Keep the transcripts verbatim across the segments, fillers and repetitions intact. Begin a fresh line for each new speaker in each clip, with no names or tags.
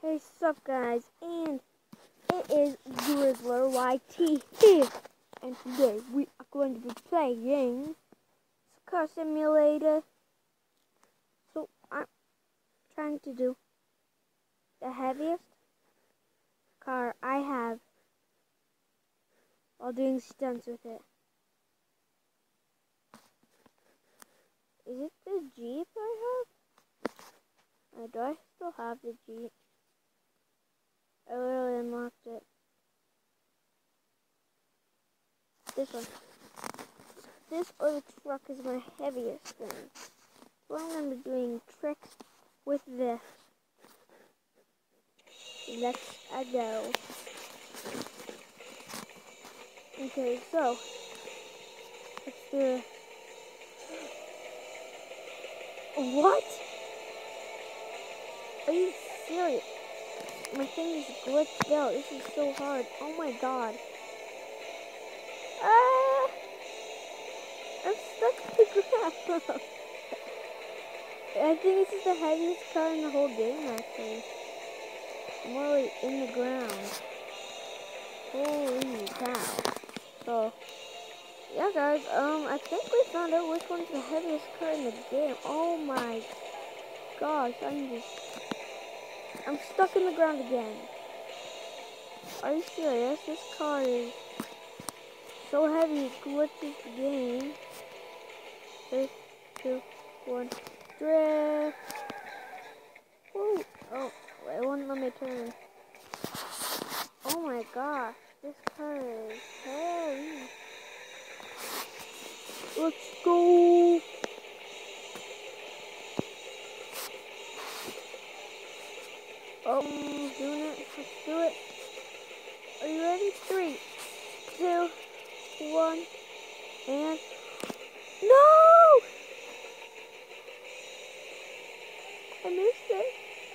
Hey, sup guys, and it is Grizzler Y T here, and today we are going to be playing Car Simulator. So I'm trying to do the heaviest car I have while doing stunts with it. Is it the Jeep I have? Uh, do I still have the Jeep? I literally unlocked it. This one. This other truck is my heaviest thing. So I'm going to be doing tricks with this. Let's uh, go. Okay, so let's do it. What? Are you serious? My thing is glitched out. This is so hard. Oh my god. Ah! I'm stuck in the ground. I think this is the heaviest car in the whole game, actually. I'm already in the ground. Holy cow. So, yeah guys, um, I think we found out which one's the heaviest car in the game. Oh my gosh, I'm just... I'm stuck in the ground again. Are you serious? This car is so heavy it glitches the game. Three, two, one, drift. Woo. Oh, it wouldn't let me turn. Oh my gosh, this car is heavy. Let's go. Oh, doing it. Let's do it. Are you ready? Three, two, one, and no! I missed it.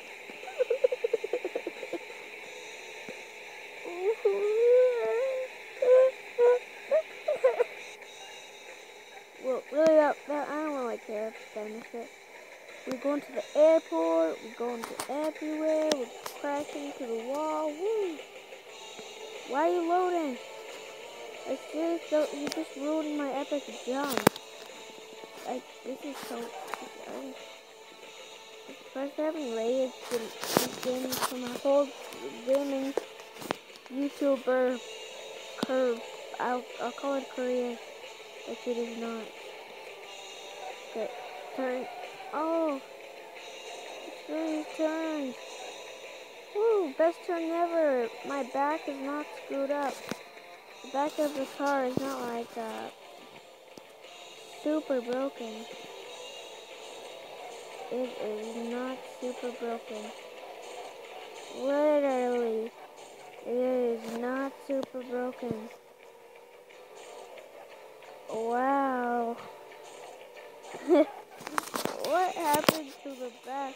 Well, really, that, that, I don't really care if I miss it. We're going to the airport. We're going to everywhere. We're crashing to the wall. Woo! Why are you loading? I seriously, you just ruined my epic jump. Like, this is so... I, first having rage in from my whole gaming YouTuber curve. I'll, I'll call it career, which it is not. Okay, turn. Oh, it's really turned. Woo, best turn ever. My back is not screwed up. The back of the car is not like uh, super broken. It is not super broken. Literally, it is not super broken. Wow. What happened to the back?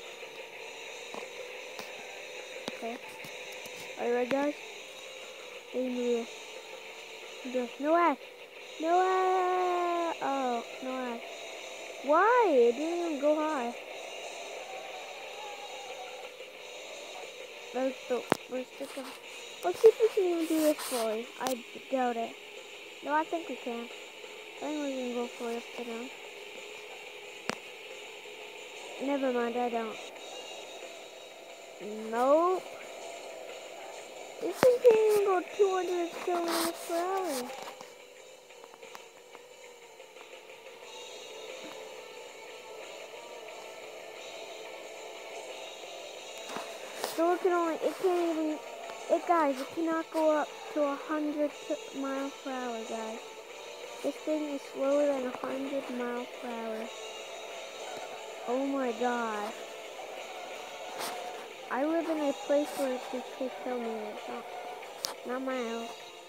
Okay. Are you ready, guys? No way. No way. Oh, no way. Why? It didn't even go high. Let's go. Let's stick them. Let's see if we can even do this fully. I doubt it. No, I think we can. I think we can go for it upside down. Never mind, I don't. Nope. This thing can't even go two hundred kilometers per hour. So it can only, it can't even, it guys, it cannot go up to one hundred miles per hour, guys. This thing is slower than one hundred miles per hour. Oh my god. I live in a place where it's fifty kilometers, not, not miles.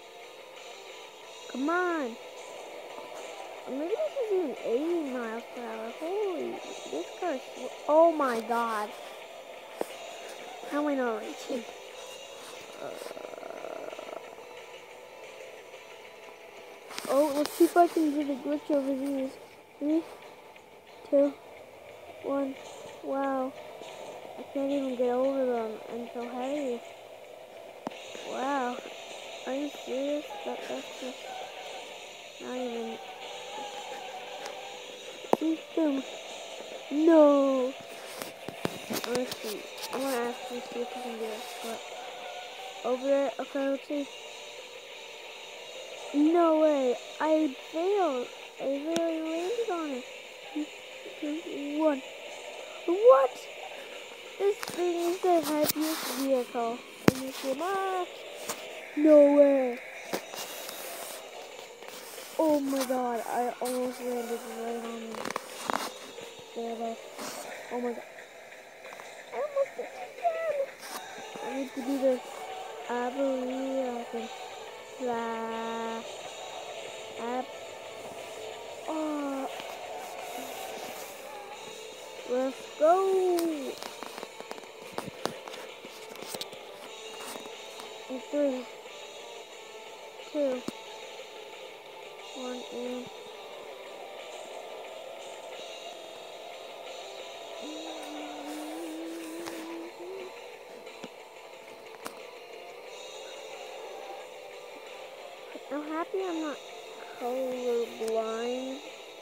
Come on. Or maybe this is even eighty miles per hour. Holy, this car is slow. Oh my god. How am I not reaching? Uh, oh, let's see if I can do the glitch over these. Three, two, one. Wow. I can't even get over them. I'm so heavy. Wow. Are you serious? That, that's just not even... See? Boom. No! Let's see. I want to actually see if I can do this. But over there. Okay, let's see. No way. I failed. I really landed on it. Two, two, one. What? This thing is the heaviest vehicle in this game. Ah! No way. Oh my god. I almost landed right on it. There, there. Oh my god. I almost did it again. I need to do this. I believe I can fly up. Oh, let's go. In three, two, one, and. I'm happy I'm not colorblind.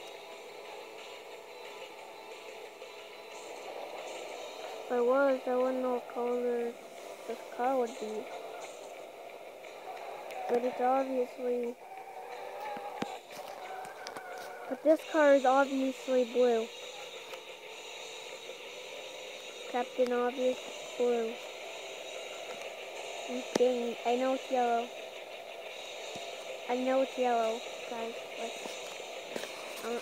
If I was, I wouldn't know what color this car would be. But it's obviously... But this car is obviously blue. Captain Obvious blue. I'm kidding. I know it's yellow. I know it's yellow, guys. Like, um,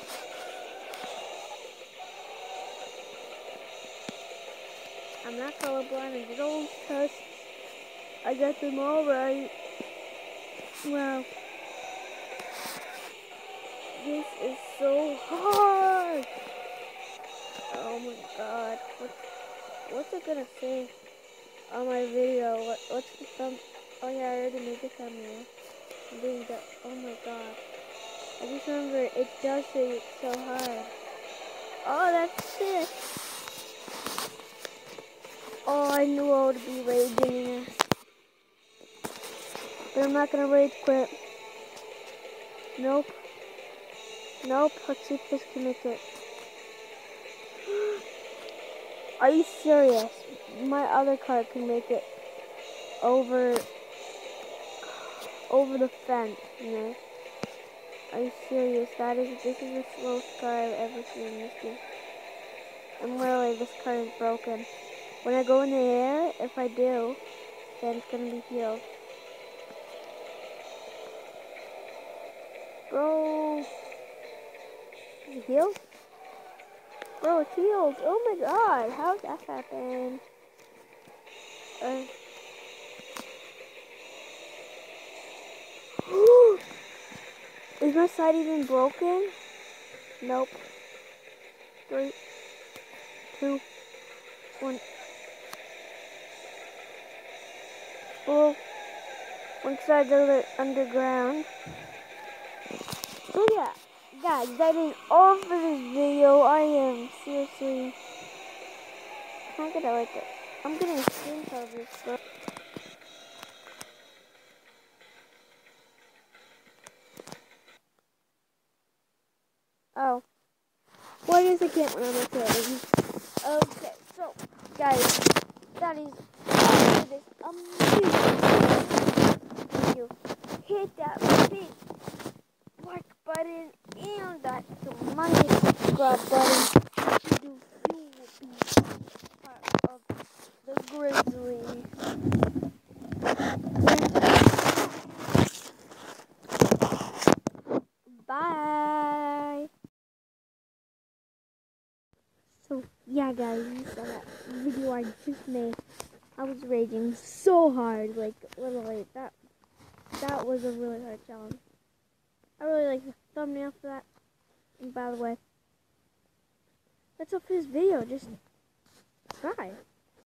I'm not colorblind. I did all those tests. I got them all right. Wow. This is so hard. Oh my god. What, what's it gonna say on my video? What, what's the thumb? Oh yeah, I already made the thumbnail. I'm doing that. Oh my god. I just remember it does say it's so hard. Oh, that's sick. Oh, I knew I would be raging in this. But I'm not gonna rage quit. Nope. Nope. Let's see if this can make it. Are you serious? My other car can make it over over the fence, you know? Are you serious? That is this is the slowest car I've ever seen in this game. And literally this car is broken. When I go in the air, if I do, then it's gonna be healed. Bro, is it healed? Bro, it's healed. Oh my god, how did that happen? Uh, is my side even broken? Nope. Three, two, one. Oh, one side's under, underground. So yeah, guys, that is all for this video. I am seriously, I'm gonna like it. I'm getting a screenshot of this stuff. Oh, what is a kid when I'm recording? Okay, so guys, that is all for this amazing video. Hit that big like button and that tremendous subscribe button. You, you will be part of the Grizzly. Bye. So yeah, guys, you saw that video I just made. I was raging so hard, like literally that. That was a really hard challenge. I really like the thumbnail for that. And by the way, that's all for this video. Just try.